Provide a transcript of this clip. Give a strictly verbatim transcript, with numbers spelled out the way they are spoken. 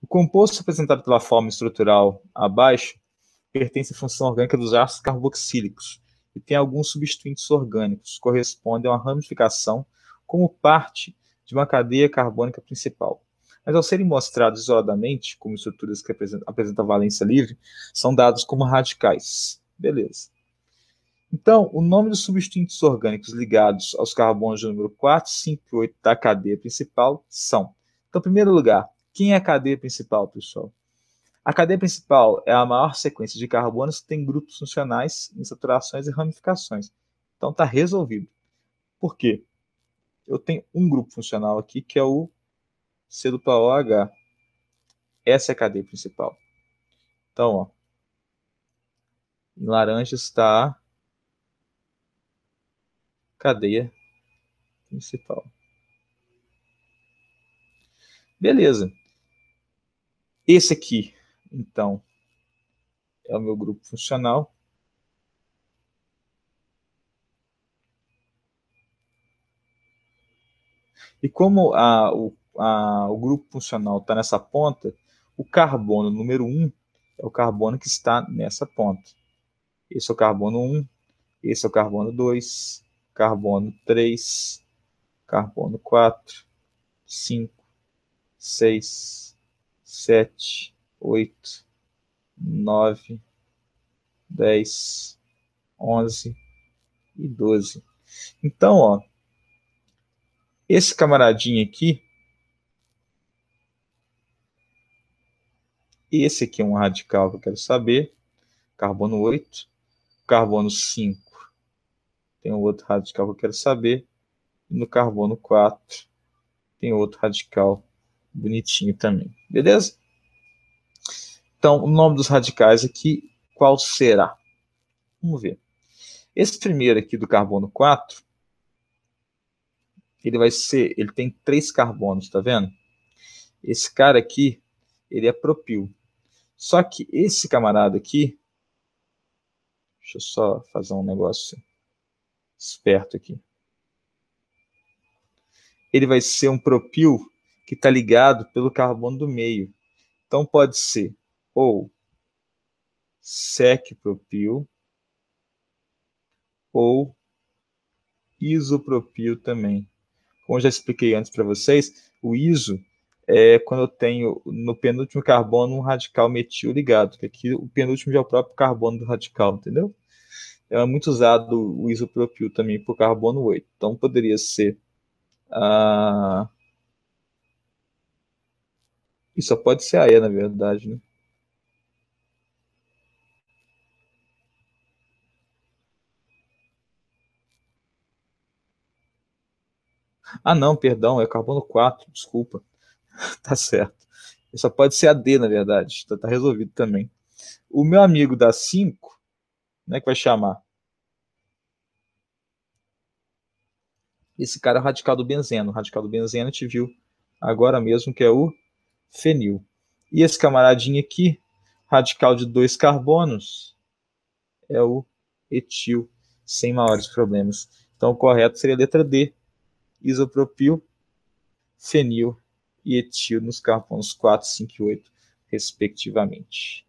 O composto apresentado pela forma estrutural abaixo pertence à função orgânica dos ácidos carboxílicos e tem alguns substituintes orgânicos, que correspondem a uma ramificação como parte de uma cadeia carbônica principal. Mas ao serem mostrados isoladamente, como estruturas que apresentam, apresentam valência livre, são dados como radicais. Beleza. Então, o nome dos substituintes orgânicos ligados aos carbonos de número quatro, cinco e oito da cadeia principal são. Então, em primeiro lugar, quem é a cadeia principal, pessoal? A cadeia principal é a maior sequência de carbonos que tem grupos funcionais, insaturações e ramificações. Então, está resolvido. Por quê? Eu tenho um grupo funcional aqui, que é o C dupla O H. Essa é a cadeia principal. Então, ó, em laranja está a cadeia principal. Beleza. Esse aqui, então, é o meu grupo funcional. E como a, o, a, o grupo funcional está nessa ponta, o carbono número um é o carbono que está nessa ponta. Esse é o carbono um, esse é o carbono dois, carbono três, carbono quatro, cinco, seis, sete, oito, nove, dez, onze e doze. Então, ó, esse camaradinho aqui, esse aqui é um radical que eu quero saber, carbono oito, carbono cinco, tem um outro radical que eu quero saber, e no carbono quatro tem outro radical bonitinho também, beleza? Então, o nome dos radicais aqui, qual será? Vamos ver. Esse primeiro aqui do carbono quatro, ele vai ser, ele tem três carbonos, tá vendo? Esse cara aqui, ele é propil. Só que esse camarada aqui, deixa eu só fazer um negócio esperto aqui. Ele vai ser um propil que está ligado pelo carbono do meio. Então pode ser ou sec-propil ou isopropil também. Como eu já expliquei antes para vocês, o iso é quando eu tenho no penúltimo carbono um radical metil ligado, que aqui o penúltimo já é o próprio carbono do radical, entendeu? É muito usado o isopropil também por carbono oito. Então poderia ser a... Isso só pode ser a E, na verdade, né? Ah, não, perdão, é carbono quatro, desculpa. Tá certo. Só pode ser a D, na verdade. Tá, tá resolvido também. O meu amigo da cinco, né, que vai chamar? Esse cara é o radical do benzeno. O radical do benzeno a gente viu agora mesmo que é o fenil. E esse camaradinho aqui, radical de dois carbonos, é o etil, sem maiores problemas. Então o correto seria a letra D, isopropil, fenil e etil nos carbonos quatro, cinco e oito, respectivamente.